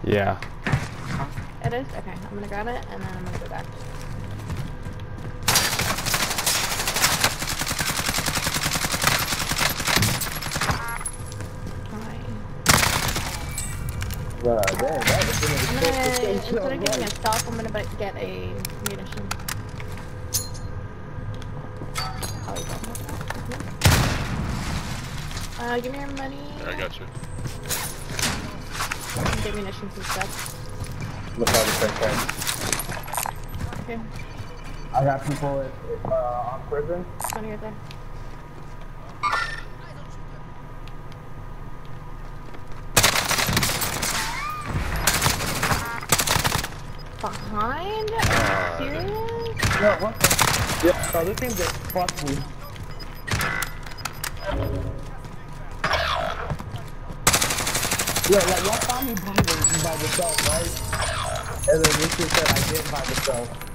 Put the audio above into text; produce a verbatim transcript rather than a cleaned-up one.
Yeah. It is? Okay, I'm gonna grab it and then I'm gonna go back. Uh, damn, that was I'm gonna, instead of getting a stock, I'm gonna get a munition. Oh, you got more? Uh, give me your money. Yeah, I got you. Get munitions and stuff. Look how the same thing. Okay. I got people at, uh, on prison. Money right there. Behind? Are you serious? No, what the? Yeah, no, this thing just fucked me. Yeah, like, y'all found me by, the, by myself, right? And then this shit said I did by myself.